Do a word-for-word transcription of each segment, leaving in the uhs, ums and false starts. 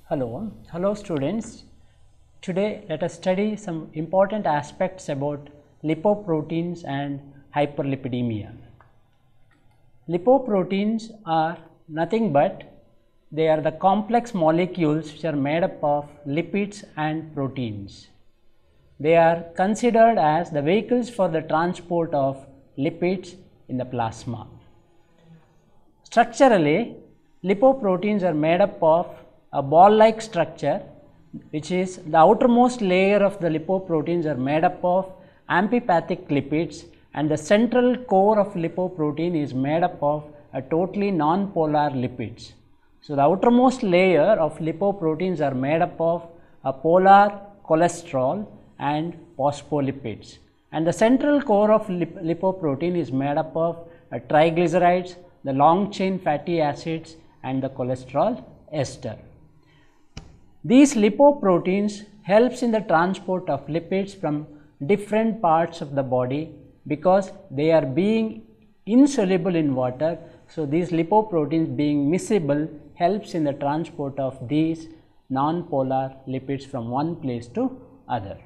Hello, hello students. Today let us study some important aspects about lipoproteins and hyperlipidemia. Lipoproteins are nothing but they are the complex molecules which are made up of lipids and proteins. They are considered as the vehicles for the transport of lipids in the plasma. Structurally, lipoproteins are made up of a ball-like structure, which is the outermost layer of the lipoproteins are made up of amphipathic lipids, and the central core of lipoprotein is made up of a totally non-polar lipids. So, the outermost layer of lipoproteins are made up of a polar cholesterol and phospholipids, and the central core of lip lipoprotein is made up of a triglycerides, the long chain fatty acids and the cholesterol ester. These lipoproteins helps in the transport of lipids from different parts of the body because they are being insoluble in water. So, these lipoproteins being miscible helps in the transport of these non-polar lipids from one place to other.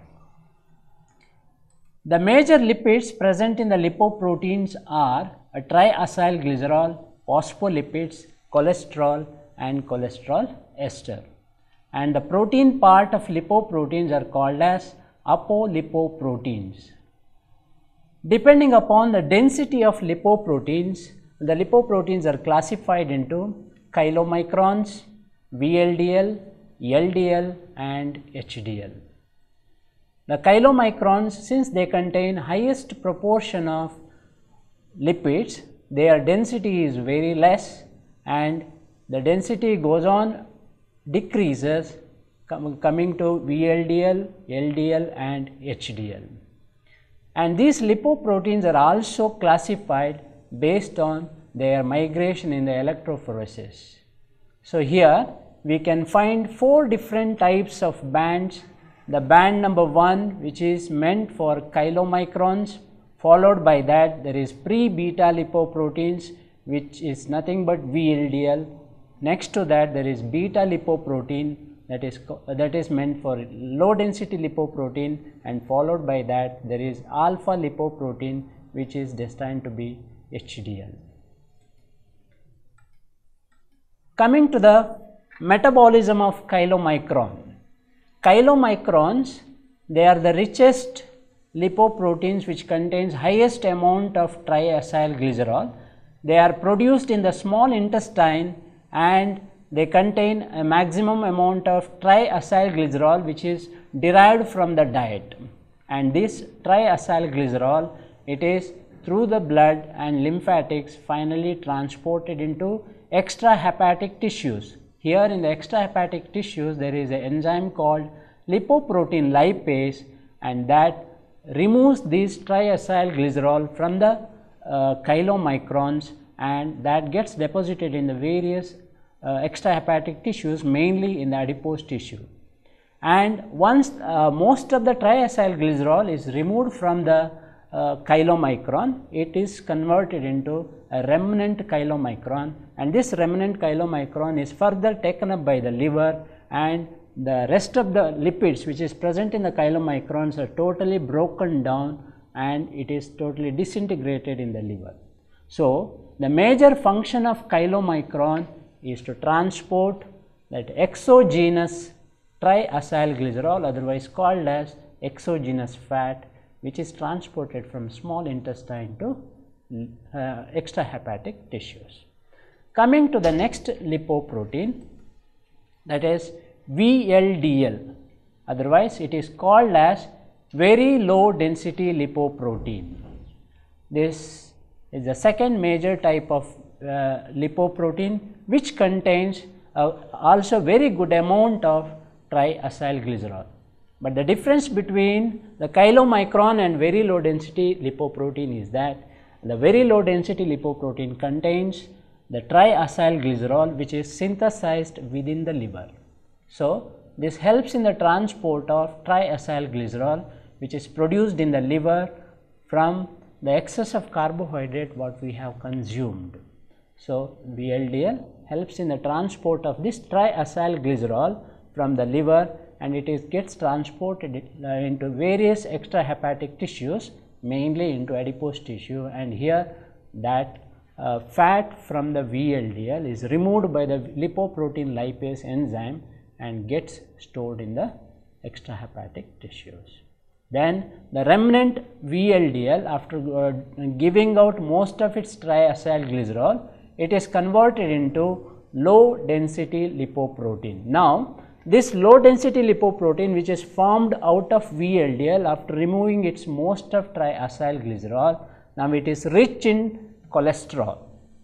The major lipids present in the lipoproteins are a triacylglycerol, phospholipids, cholesterol and cholesterol ester. And the protein part of lipoproteins are called as apolipoproteins. Depending upon the density of lipoproteins, the lipoproteins are classified into chylomicrons, V L D L, L D L and H D L. The chylomicrons, since they contain highest proportion of lipids, their density is very less and the density goes on decreases com coming to V L D L, L D L and H D L. And these lipoproteins are also classified based on their migration in the electrophoresis. So, here we can find four different types of bands. The band number one, which is meant for chylomicrons, followed by that there is pre-beta lipoproteins, which is nothing but V L D L. Next to that there is beta lipoprotein, that is that is meant for low density lipoprotein, and followed by that there is alpha lipoprotein, which is destined to be H D L. Coming to the metabolism of chylomicron. Chylomicrons, they are the richest lipoproteins which contains highest amount of triacylglycerol. They are produced in the small intestine and they contain a maximum amount of triacylglycerol which is derived from the diet, and this triacylglycerol, it is through the blood and lymphatics finally transported into extrahepatic tissues. Here in the extrahepatic tissues there is an enzyme called lipoprotein lipase, and that removes this triacylglycerol from the uh, chylomicrons, and that gets deposited in the various uh, extrahepatic tissues, mainly in the adipose tissue. And once uh, most of the triacylglycerol is removed from the uh, chylomicron, it is converted into a remnant chylomicron, and this remnant chylomicron is further taken up by the liver, and the rest of the lipids which is present in the chylomicrons are totally broken down and it is totally disintegrated in the liver. So, the major function of chylomicron is to transport that exogenous triacylglycerol, otherwise called as exogenous fat, which is transported from small intestine to uh, extrahepatic tissues. Coming to the next lipoprotein, that is V L D L, otherwise it is called as very low density lipoprotein. This is the second major type of uh, lipoprotein which contains uh, also very good amount of triacylglycerol. But the difference between the chylomicron and very low density lipoprotein is that the very low density lipoprotein contains the triacylglycerol which is synthesized within the liver. So, this helps in the transport of triacylglycerol which is produced in the liver from the excess of carbohydrate what we have consumed. So, V L D L helps in the transport of this triacylglycerol from the liver, and it is gets transported uh, into various extrahepatic tissues, mainly into adipose tissue, and here that uh, fat from the V L D L is removed by the lipoprotein lipase enzyme and gets stored in the extrahepatic tissues. Then the remnant V L D L, after uh, giving out most of its triacylglycerol, it is converted into low density lipoprotein. Now this low density lipoprotein, which is formed out of V L D L after removing its most of triacylglycerol, now it is rich in cholesterol.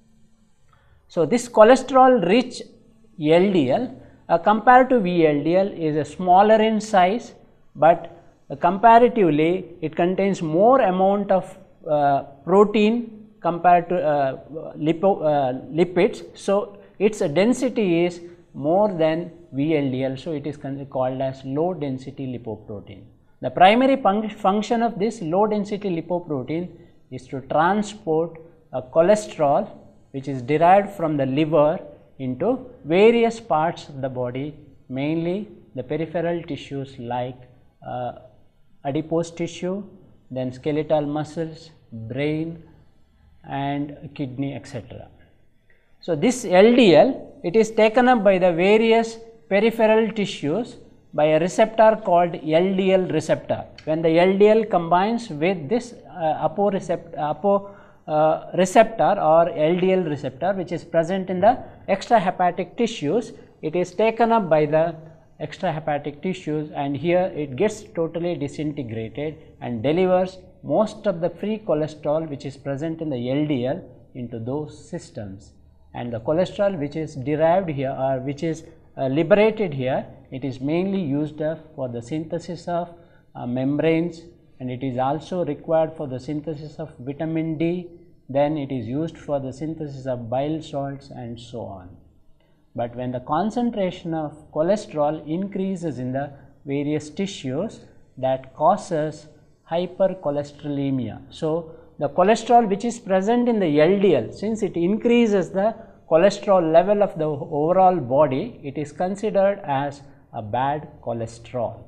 So this cholesterol rich L D L uh, compared to V L D L is a smaller in size, but uh, comparatively it contains more amount of uh, protein compared to uh, lipo, uh, lipids. So its density is more than V L D L, so it is called as low density lipoprotein. The primary function of this low density lipoprotein is to transport a cholesterol which is derived from the liver into various parts of the body, mainly the peripheral tissues like uh, adipose tissue, then skeletal muscles, brain and kidney, et cetera. So this L D L, it is taken up by the various peripheral tissues by a receptor called L D L receptor. When the L D L combines with this uh, apo, recept, apo uh, receptor or L D L receptor, which is present in the extrahepatic tissues, it is taken up by the extrahepatic tissues, and here it gets totally disintegrated and delivers most of the free cholesterol which is present in the L D L into those systems. And the cholesterol which is derived here or which is uh, liberated here, it is mainly used uh, for the synthesis of uh, membranes, and it is also required for the synthesis of vitamin D, then it is used for the synthesis of bile salts and so on. But when the concentration of cholesterol increases in the various tissues, that causes hypercholesterolemia. So the cholesterol which is present in the L D L, since it increases the cholesterol level of the overall body, it is considered as a bad cholesterol.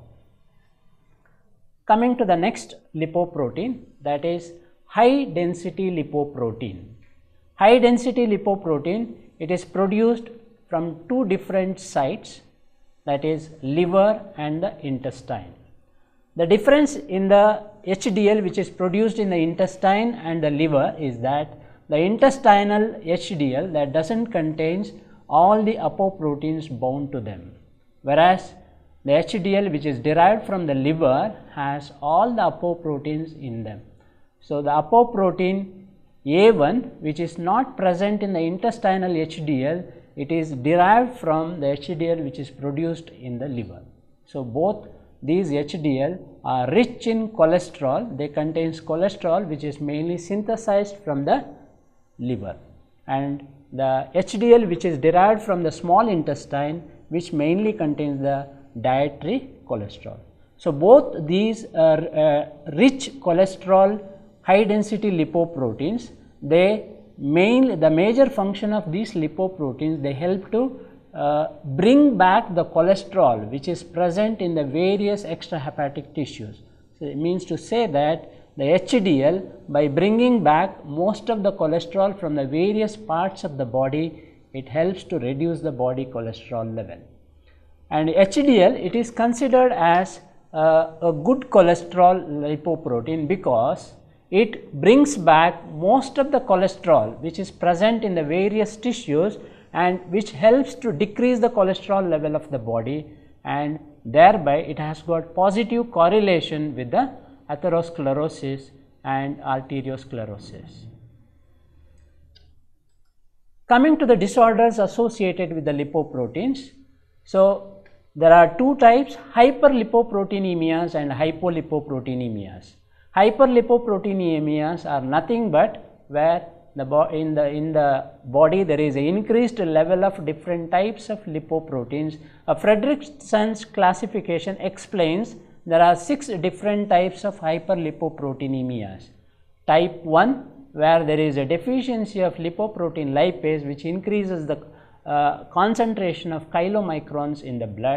Coming to the next lipoprotein, that is high density lipoprotein. High density lipoprotein, it is produced from two different sites, that is liver and the intestine. The difference in the H D L which is produced in the intestine and the liver is that the intestinal H D L that doesn't contains all the apoproteins bound to them, whereas the H D L which is derived from the liver has all the apoproteins in them. So the apoprotein A one, which is not present in the intestinal H D L, it is derived from the H D L which is produced in the liver. So both these H D L are rich in cholesterol. They contains cholesterol which is mainly synthesized from the liver, and the H D L which is derived from the small intestine, which mainly contains the dietary cholesterol. So both these are uh, rich cholesterol high density lipoproteins, they mainly, the major function of these lipoproteins, they help to uh, bring back the cholesterol which is present in the various extrahepatic tissues. So it means to say that the H D L, by bringing back most of the cholesterol from the various parts of the body, it helps to reduce the body cholesterol level. And H D L, it is considered as uh, a good cholesterol lipoprotein because it brings back most of the cholesterol which is present in the various tissues, and which helps to decrease the cholesterol level of the body, and thereby it has got positive correlation with the atherosclerosis and arteriosclerosis. Coming to the disorders associated with the lipoproteins, so there are two types, hyperlipoproteinemias and hypolipoproteinemias. Hyperlipoproteinemias are nothing but where the in the in the body there is an increased level of different types of lipoproteins. A Fredrickson's classification explains there are six different types of hyperlipoproteinemias. Type one, where there is a deficiency of lipoprotein lipase which increases the uh, concentration of chylomicrons in the blood.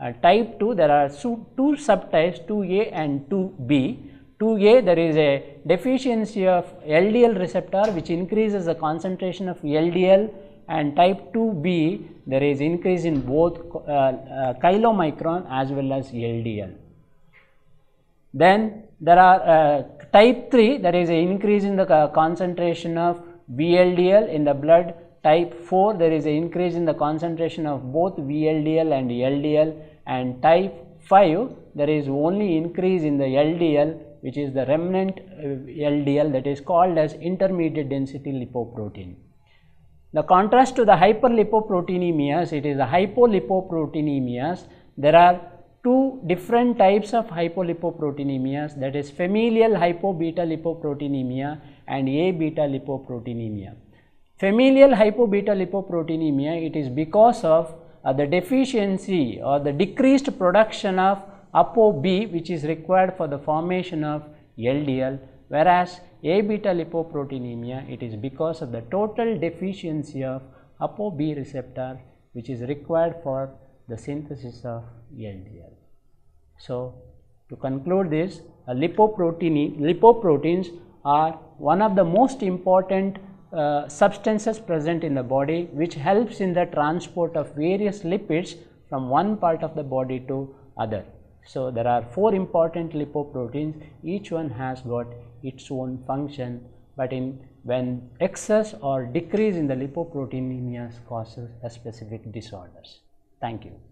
Uh, type two, there are two subtypes, two A and two B. two A, there is a deficiency of L D L receptor which increases the concentration of L D L, and type two B, there is increase in both uh, uh, chylomicron as well as L D L. Then there are uh, type three, there is an increase in the uh, concentration of V L D L in the blood. Type four, there is an increase in the concentration of both V L D L and L D L, and type five, there is only increase in the L D L, which is the remnant uh, L D L, that is called as intermediate density lipoprotein. The contrast to the hyperlipoproteinemias, it is the hypolipoproteinemias. There are two different types of hypolipoproteinemias, that is familial hypo-beta lipoproteinemia and A-beta lipoproteinemia. Familial hypo-beta lipoproteinemia, it is because of uh, the deficiency or the decreased production of ApoB, which is required for the formation of L D L, whereas A-beta lipoproteinemia, it is because of the total deficiency of ApoB receptor, which is required for the synthesis of L D L. So, to conclude this, uh, lipoprotein, lipoproteins are one of the most important uh, substances present in the body, which helps in the transport of various lipids from one part of the body to other. So, there are four important lipoproteins, each one has got its own function, but in when excess or decrease in the lipoproteinemias causes a specific disorders. Thank you.